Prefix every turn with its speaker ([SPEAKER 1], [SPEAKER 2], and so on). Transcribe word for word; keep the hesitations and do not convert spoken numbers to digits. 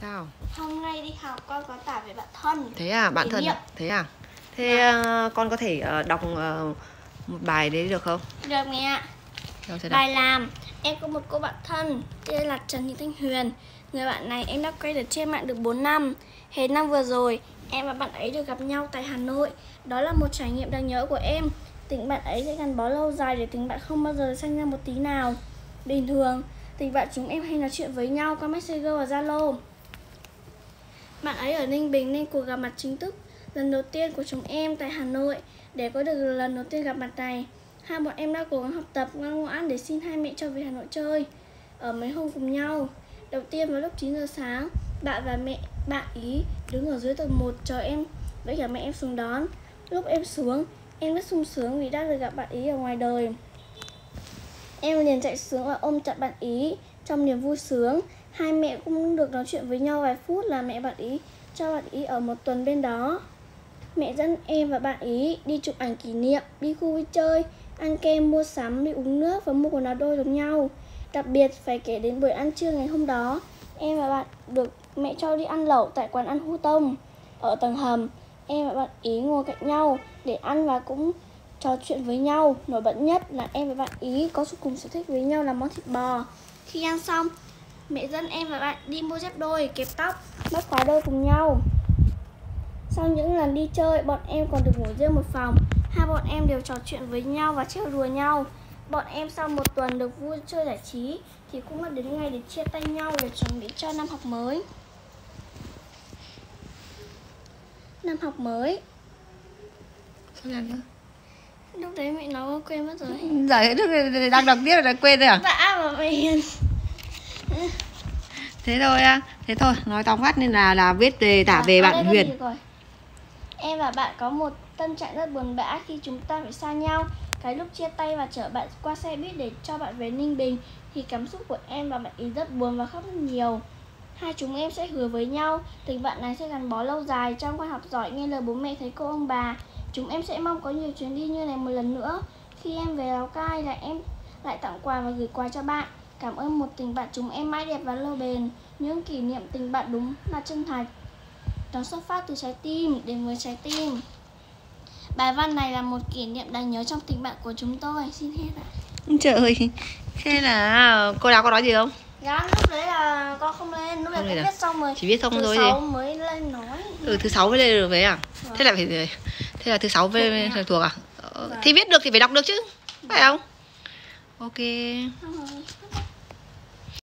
[SPEAKER 1] Sao?
[SPEAKER 2] Hôm nay đi học con có tả về bạn thân.
[SPEAKER 1] Thế à, bạn thân à? Thế à? Thế uh, con có thể uh, đọc uh, một bài đấy được không?
[SPEAKER 2] Được mẹ ạ. Bài làm. Em có một cô bạn thân tên là Trần Thị Thanh Huyền. Người bạn này em đã quen được trên mạng được bốn năm. Hết năm vừa rồi, em và bạn ấy được gặp nhau tại Hà Nội. Đó là một trải nghiệm đáng nhớ của em. Tình bạn ấy sẽ gắn bó lâu dài để tình bạn không bao giờ sinh ra một tí nào. Bình thường, tình bạn chúng em hay nói chuyện với nhau qua Messenger và Zalo. Bạn ấy ở Ninh Bình nên cuộc gặp mặt chính thức lần đầu tiên của chúng em tại Hà Nội. Để có được lần đầu tiên gặp mặt này, hai bọn em đã cố gắng học tập ngoan ngoãn để xin hai mẹ cho về Hà Nội chơi. Ở mấy hôm cùng nhau. Đầu tiên vào lúc chín giờ sáng, bạn và mẹ bạn ý đứng ở dưới tầng một chờ em với cả mẹ em xuống đón. Lúc em xuống, em rất sung sướng vì đã được gặp bạn ý ở ngoài đời. Em liền chạy xuống và ôm chặt bạn ý trong niềm vui sướng. Hai mẹ cũng được nói chuyện với nhau vài phút là mẹ bạn ý cho bạn ý ở một tuần bên đó. Mẹ dẫn em và bạn ý đi chụp ảnh kỷ niệm, đi khu vui chơi, ăn kem, mua sắm, đi uống nước và mua quần áo đôi giống nhau. Đặc biệt phải kể đến buổi ăn trưa ngày hôm đó, em và bạn được mẹ cho đi ăn lẩu tại quán ăn Hu Tông ở tầng hầm. Em và bạn ý ngồi cạnh nhau để ăn và cũng trò chuyện với nhau. Nổi bật nhất là em và bạn ý có cùng sở thích với nhau là món thịt bò. Khi ăn xong, mẹ dẫn em và bạn đi mua dép đôi, kẹp tóc, bắt khóa đôi cùng nhau. Sau những lần đi chơi, bọn em còn được ngủ riêng một phòng. Hai bọn em đều trò chuyện với nhau và trêu đùa nhau. Bọn em sau một tuần được vui chơi giải trí thì cũng đã đến ngày để chia tay nhau để chuẩn bị cho năm học mới. Năm học mới.
[SPEAKER 1] Sao làm nữa?
[SPEAKER 2] Lúc đấy mẹ nói quên mất rồi.
[SPEAKER 1] Giải lúc đang đọc tiếp là quên rồi à?
[SPEAKER 2] Dạ mà mẹ hiền.
[SPEAKER 1] Thế thôi á, thế thôi, nói tóm tắt nên là là viết về tả à, về bạn Huyền.
[SPEAKER 2] Em và bạn có một tâm trạng rất buồn bã khi chúng ta phải xa nhau. Cái lúc chia tay và chở bạn qua xe buýt để cho bạn về Ninh Bình thì cảm xúc của em và bạn ý rất buồn và khóc rất nhiều. Hai chúng em sẽ hứa với nhau, tình bạn này sẽ gắn bó lâu dài trong quan học giỏi, nghe lời bố mẹ, thầy cô ông bà. Chúng em sẽ mong có nhiều chuyến đi như này một lần nữa. Khi em về Lào Cai là em lại tặng quà và gửi quà cho bạn. Cảm ơn một tình bạn chúng em mãi đẹp và lâu bền. Những kỷ niệm tình bạn đúng là chân thành. Nó xuất phát từ trái tim đến với trái tim. Bài văn này là một kỷ niệm đáng nhớ trong tình bạn của chúng tôi. Xin hết ạ.
[SPEAKER 1] Trời, thế là cô giáo có nói gì không?
[SPEAKER 2] Dạ, lúc đấy là con không lên, lúc đấy con viết xong rồi.
[SPEAKER 1] Chỉ viết xong
[SPEAKER 2] thứ
[SPEAKER 1] rồi
[SPEAKER 2] sáu
[SPEAKER 1] gì?
[SPEAKER 2] mới lên nói.
[SPEAKER 1] Ừ, thứ sáu mới lên được đấy à? Vâng. Thế là phải thế là thứ sáu mới thuộc, thuộc à? Vâng. Thì viết được thì phải đọc được chứ, phải không? Ok.
[SPEAKER 2] Vâng.